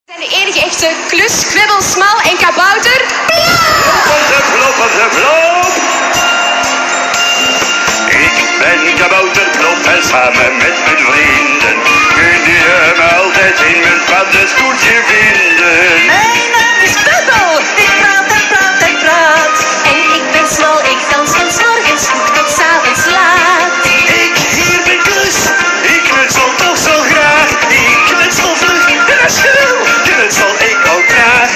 En de enige echte klus, kwibbel, smal en kabouter. Plop. Ik ben kabouter Plop en samen met mijn vrienden kun je me altijd in mijn paddenstoeltje vinden. Mijn naam is Kwibbel, ik praat en praat en praat. En ik ben smal, ik dans van 's morgens vroeg tot 's avonds laat. Ik hier ben klus, ik knutsel toch zo graag. Ik knutsel vlug en als je wil, knutsel ik ook graag.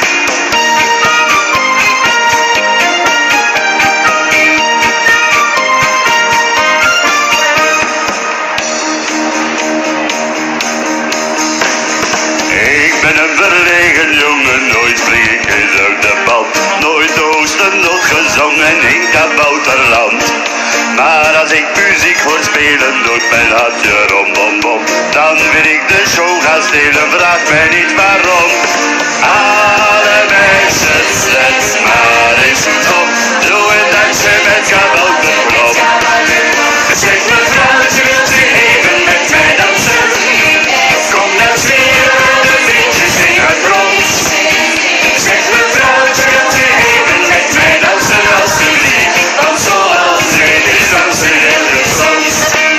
Ik ben een verlegen jongen, nooit vlieg ik eens uit de band. Nooit oosten nog gezongen in kabouterland. Maar als ik muziek hoor spelen, doet mijn hartje rom bom bom. Dan wil ik de show gaan stelen, vraag mij niet waarom. Alle mensen, zet maar eens op. Doe een dansje met kabouterklop. Zeg mevrouwtje, wilt u even met mij dansen? Kom dan zweren de vriendjes in het rond. Zeg mevrouwtje, wilt u even met mij dansen alsjeblieft? Want zoals dit is dansen heel gezond.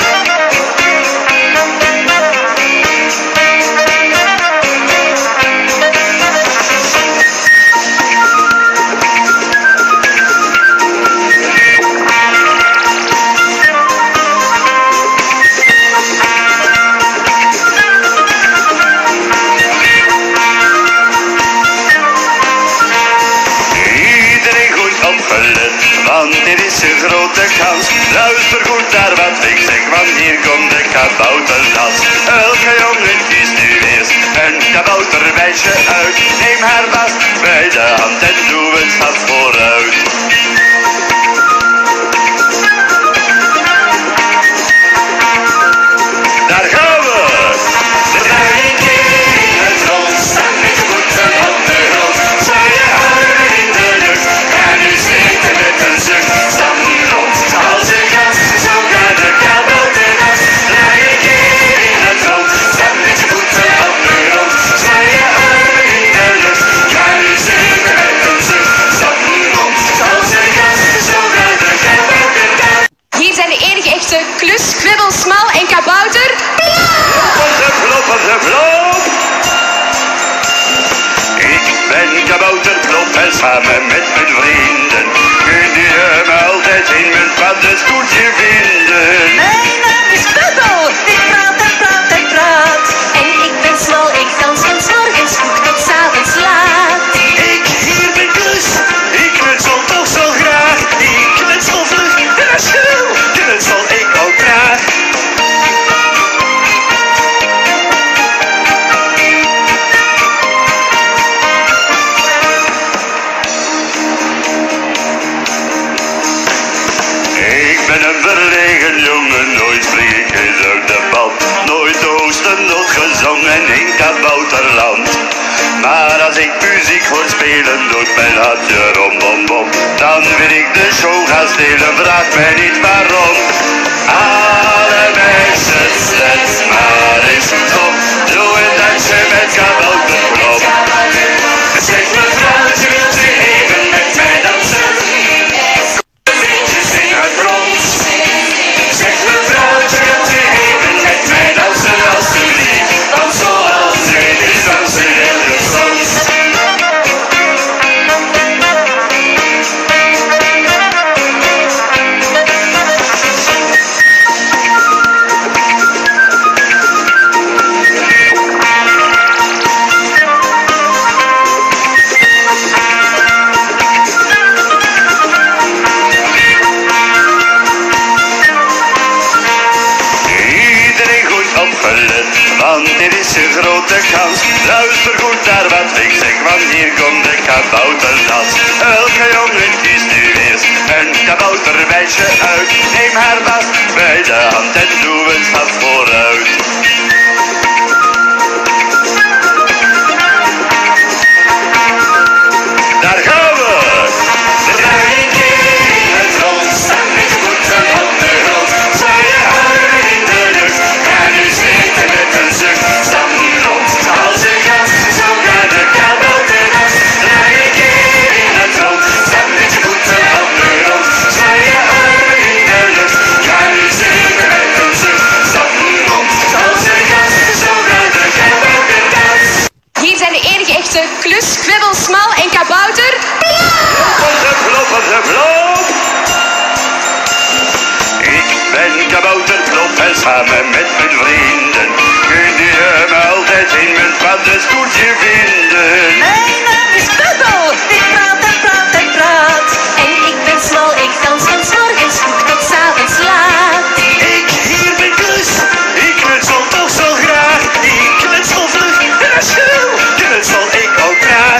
Want dit is een grote kans. Luister goed naar wat ik zeg, want hier komt de kabouterdans. Elke jongen kiest nu eerst een kaboutermeisje uit. Neem haar vast bij de hand en doe een stap vooruit. Daar gaan we! We draaien een keer in het rond, staan met je voeten op de grond. Zwaai je armen in de lucht, ga nu zitten met een zucht. Stam rond als een gans, zo gaat de kabouterdans. Draai een keer in het rond, staan met je voeten op de grond. Zwaai je armen in de lucht, ga nu zitten met een zucht. Stam rond als een gans, zo gaat de kabouterdans. Hier zijn de enige echte klus, kwibbel, smal en kabouter. Plop. Ik ben kabouter Plop en samen met mijn vrienden kun je me altijd in mijn paddenstoeltje vinden. Mijn naam is Kwibbel, ik praat en praat en praat. En ik ben smal, ik dans van 's morgens vroeg tot 's avonds laat. Ik hier ben klus, ik knutsel toch zo graag. Ik knutsel vlug en als je wil, knutsel ik ook graag. Ik ben een verlegen jongen, nooit vlieg ik eens uit de band. Nooit oosten nog gezongen in kabouterland. Maar als ik muziek hoor spelen, doet mijn hartje rom bom bom. Dan wil ik de show gaan stelen, vraag mij niet waarom. Alle mensen, zet maar eens op. Doe een dansje met kabouterklop. Zeg mevrouwtje, wilt u even met mij dansen? Vriendjes in het rond. Zeg mevrouwtje, wilt u even met mij dansen alsjeblieft? Want zoals dit is dansen heel gezond. Want dit is een grote kans. Luister goed naar wat ik zeg, want hier komt de kabouterdans. Elke jongen kiest nu eerst een kaboutermeisje uit. Neem haar vast bij de hand en doe een stap vooruit. Daar gaan we! We draaien een keer in het rond, staan met je voeten op de grond. Zwaai je armen in de lucht, ga nu zitten met een zucht. Stam rond als een gans, zo gaat samen met mijn vrienden. Kunt u me altijd in mijn paddenstoeltje vinden. Mijn naam is Bubble, ik praat en praat en praat. En ik ben smal, ik dans van 's morgens vroeg tot 's avonds laat. Ik hier ben Klus, ik knutsel toch zo graag. Ik knutsel vlug en als je wil, knutsel ik ook graag.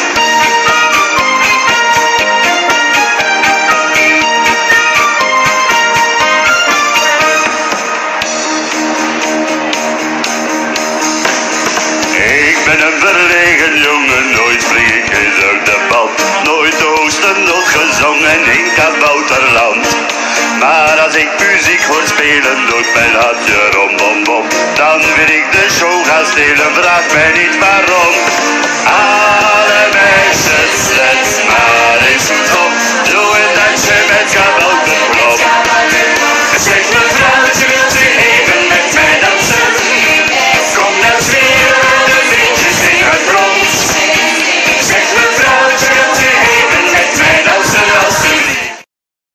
Ik ben een verlegen jongen, nooit vlieg ik eens uit de band. Nooit oosternot gezongen in kabouterland. Maar als ik muziek hoor spelen, doet mijn hartje rom bom bom. Dan wil ik de show gaan stelen, vraag mij niet waarom. Alle